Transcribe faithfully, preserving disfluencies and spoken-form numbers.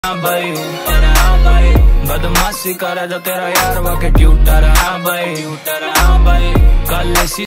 भाई भाई बदमाशी करे जो तेरा यार वाके ट्यूटर, हाँ भाई ट्यूटर, हाँ भाई कल